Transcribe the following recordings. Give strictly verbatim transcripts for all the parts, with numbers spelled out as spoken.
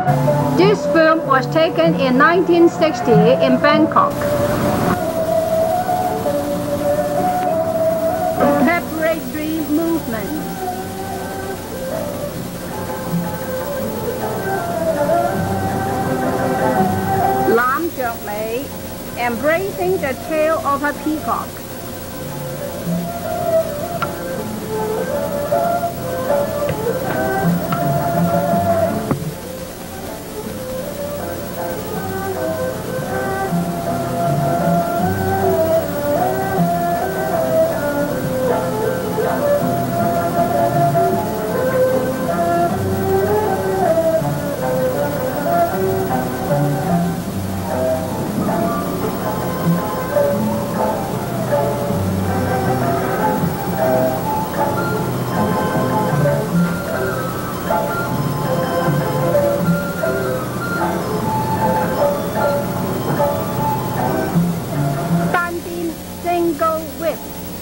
This film was taken in nineteen sixty in Bangkok. Preparatory movement. Lam Jok Mei, embracing the tail of a peacock. Single whip.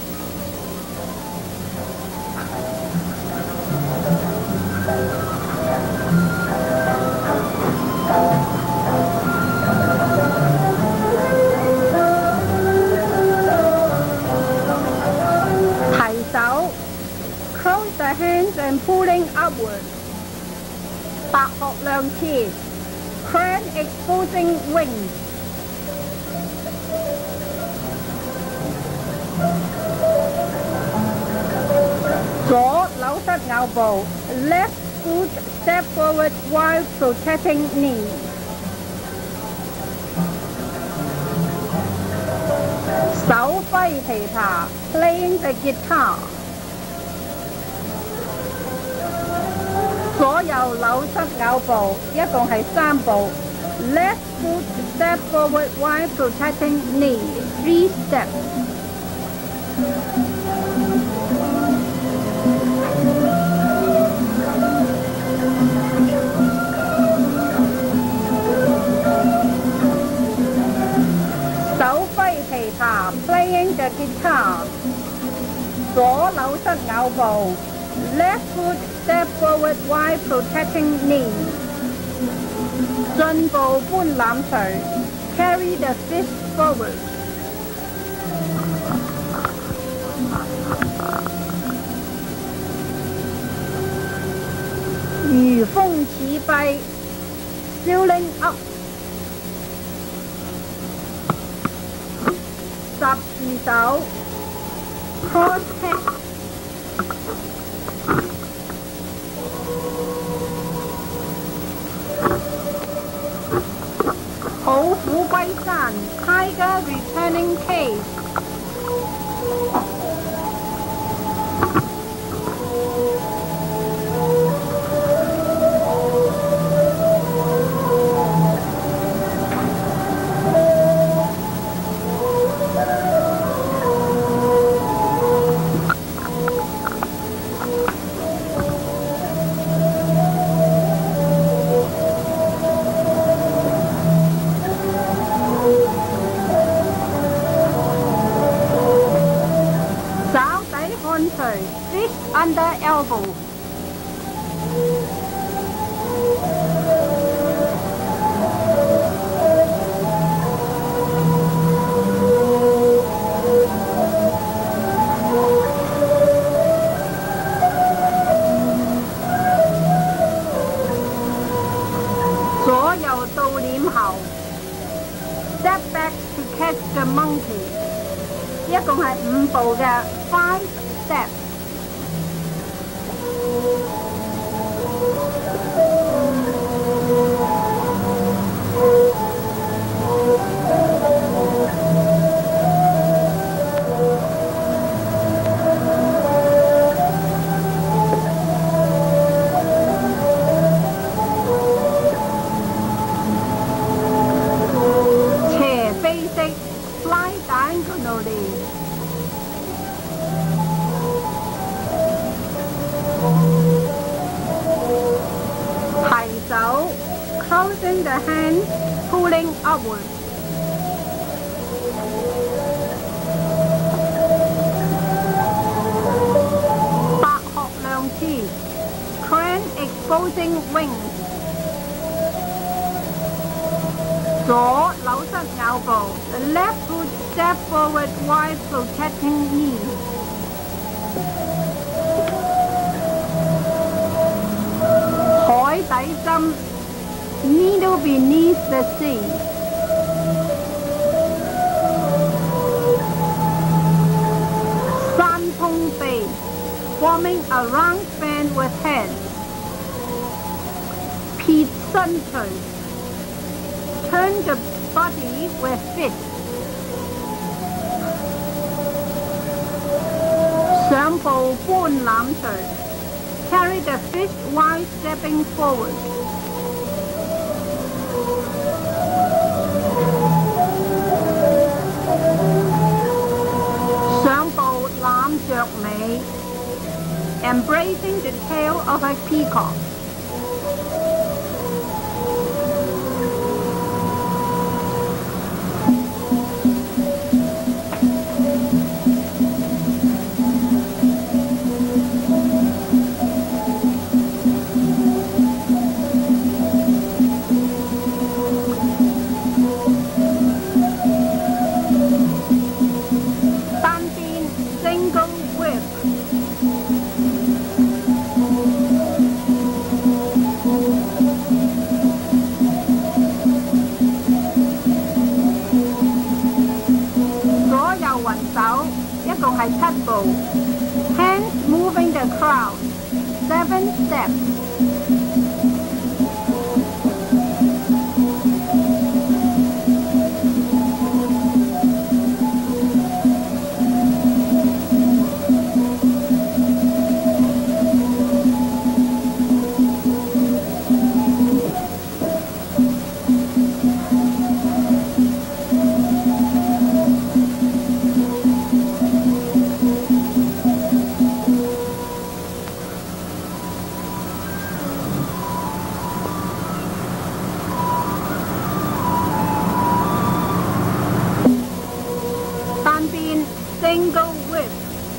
Hai Sao. Close the hands and pulling upward. Bạc Học Lượng Chi. Crane exposing wings.左扭膝咬步 left foot step forward while protecting knee. 手揮琵琶 playing the guitar. 左右扭膝咬步，一共係三步。Left foot step forward while protecting knee. Three steps. 手揮琵琶 playing the guitar. 左扭膝咬步 left foot step forward while protecting knee. 進步搬攬捶 carry the fist forward. 如風似飛 sailing up. 十字手 cross head. 好虎歸山 tiger returning cave. 看捶 fist under elbow. 左右倒臉後 step back to catch the monkey. 一共係五步嘅 five steps. 斜飛式 fly diagonally. 提手 closing the hands, pulling upward. 白鶴亮翅 crane exposing wings. 左扭膝咬步 ，the left foot step forward while protecting knee。海底針 ，needle beneath the sea。山通臂 ，forming a round bend with head。撇身捶 ，turn the body with fist。上步半攬捶 ，carry the fist while stepping forward。上步攬着尾 ，embracing the tail of a peacock。七步 ，hands moving the crowd, seven steps。Single whip，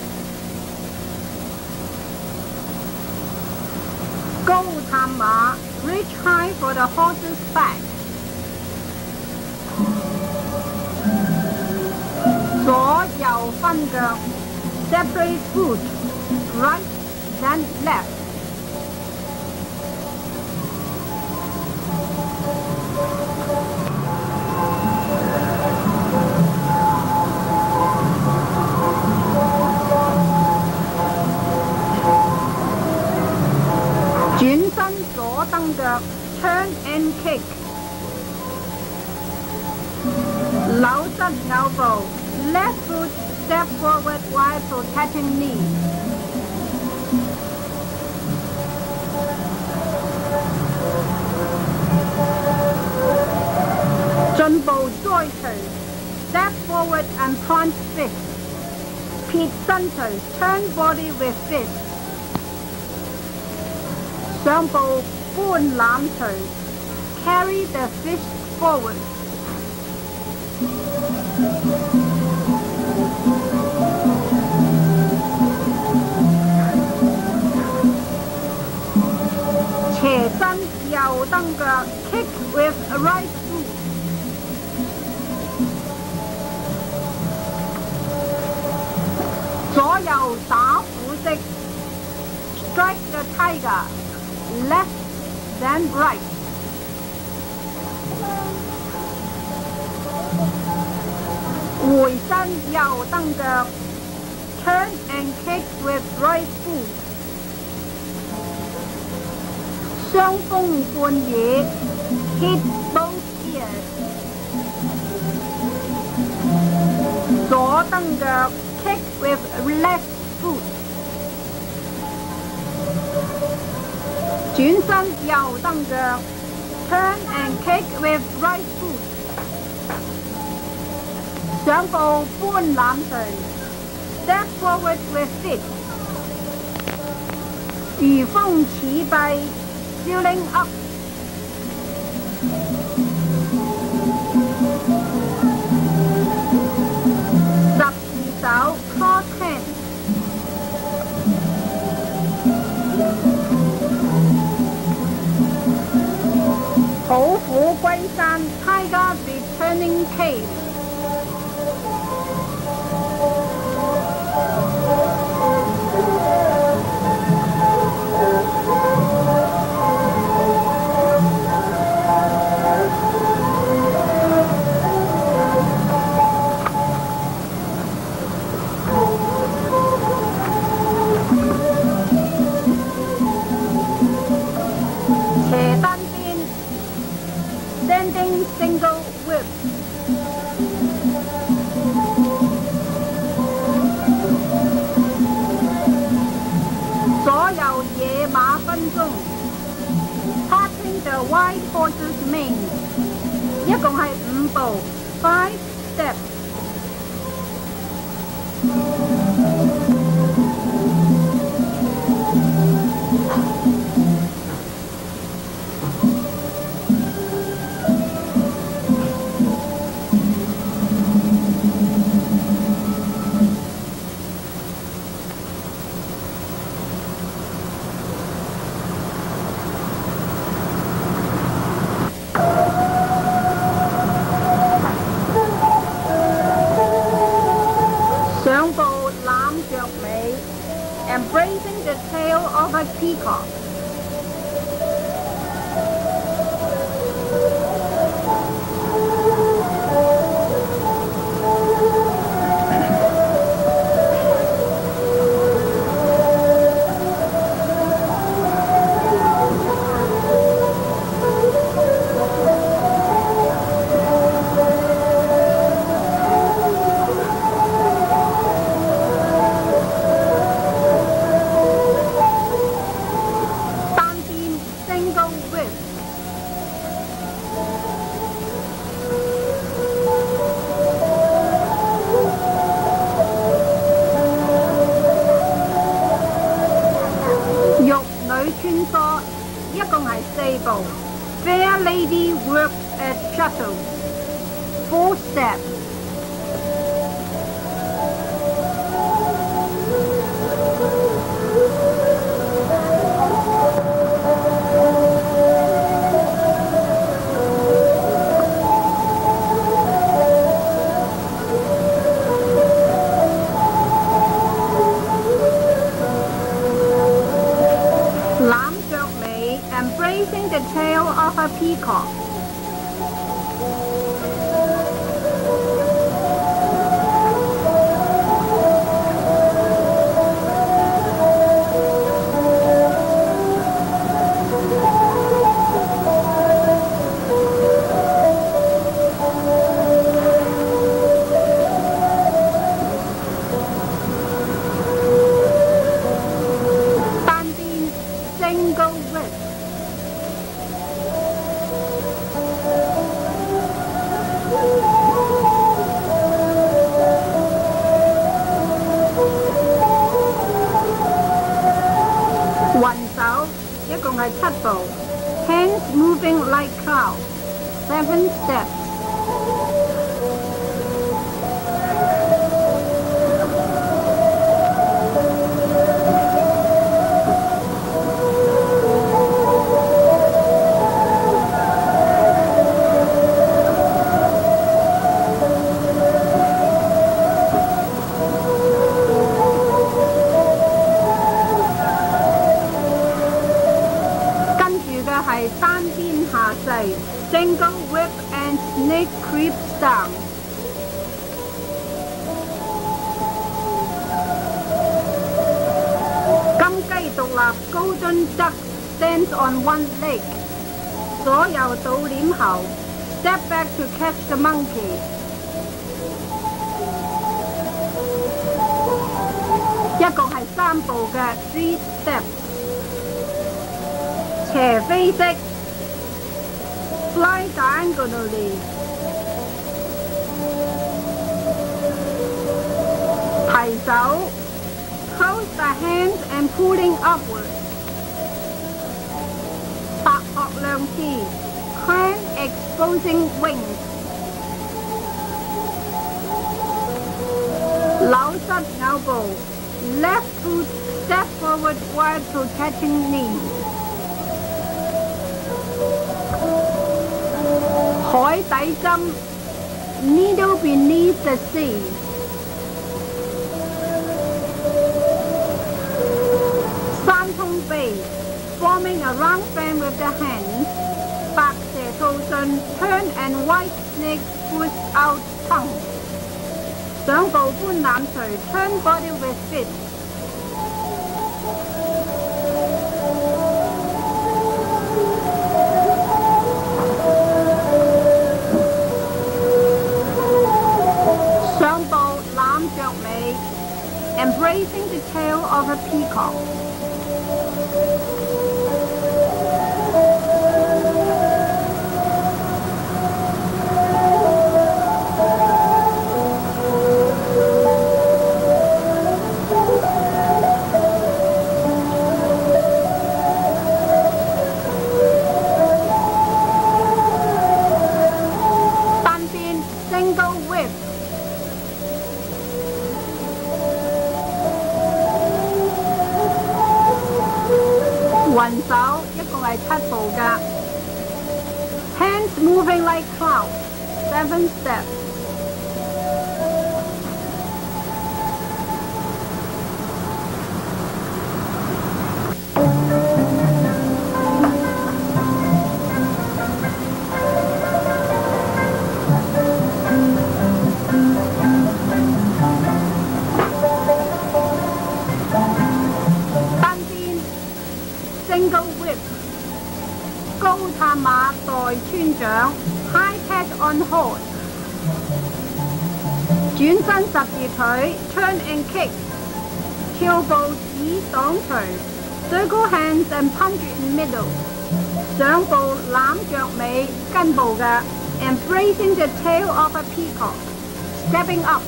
高探馬 ，reach high for the horse's back。左右分腳 ，separate foot， right then left。轉身左蹬腳 ，turn and kick。扭膝扭步 ，left foot step forward while protecting knee。進步栽捶 ，step forward and plant fist。撇身捶 ，turn body with fist。上步半攬捶 ，carry the fist forward。斜身右蹬腳 ，kick with right foot。左右打虎式 ，strike the tiger。Left, then right。回身右蹬腳 ，turn and kick with right foot。雙風貫耳 ，hit both ears。左蹬腳 ，kick with left foot。轉身右蹬腳 ，turn and kick with right foot。上步半攬捶 ，step forward with fist。如風似臂 ，sailing up。十字手 ，cross hand。 虎虎歸山 Tiger returning cave. Standing single whip. 所有野馬分鬃 Parting the white horse's mane. 一共係五步 five steps. 上步攬着尾 Embracing the tail of a peacock. 穿梭，一共係四步。Fair lady works at shuttle. Four steps. 攬着尾 Embracing the tail of a peacock. 雲手一共係七步 Hands moving like clouds. Seven steps. 係單邊下勢 Single whip and snake creeps down. 金雞獨立 Golden duck stands on one leg. 左右倒臉後 Step back to catch the monkey. 一共係三步嘅 three steps. 斜飛式 Fly diagonally. 提手 Close the hands and pulling upward. 拍膊兩次 Crank exposing wings. 扭膝咬步 Left foot step forward while protecting knee. 水底針 Needle beneath the sea. 三通臂 forming a round fan with the hands. 白蛇吐信 turn and white snake push out tongue. 上部觀覽錘 turn body with fist. 上部攬着尾 embracing the tail of a peacock. 雲手一共係七步㗎 ，hands moving like clouds, seven steps. ，Single whip 高探馬代村長 high cat on horse 轉身十字腿 turn and kick 跳步指擋錘 circle hands and punch in middle 上步攬着尾跟步嘅 embracing the tail of a peacock stepping up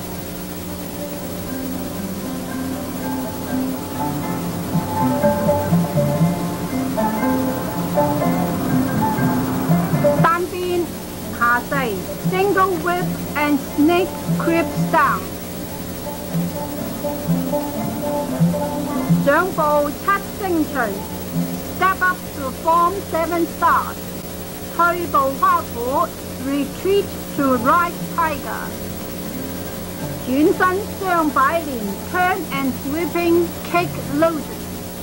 下勢 single whip and snake creeps down 上步七星錘 step up to form seven stars 退步花虎 retreat to ride tiger 轉身雙擺連 turn and sweeping kick lotus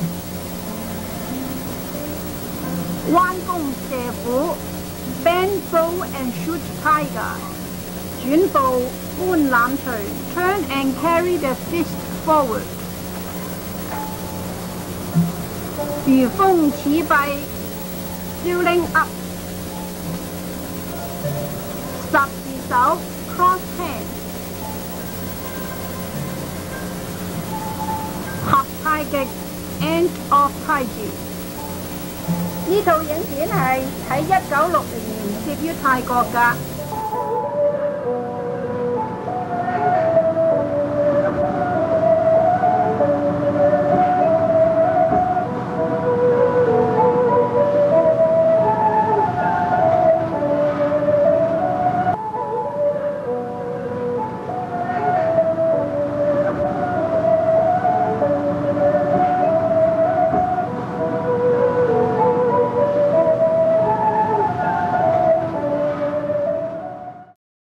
彎弓射虎Bend bow and shoot tiger 轉步觀覽錘 turn and carry the fist forward 如風似幣 sailing up 十字手 cross hand 合太極 end of 太極呢套影片係喺一九六零年攝於泰國㗎。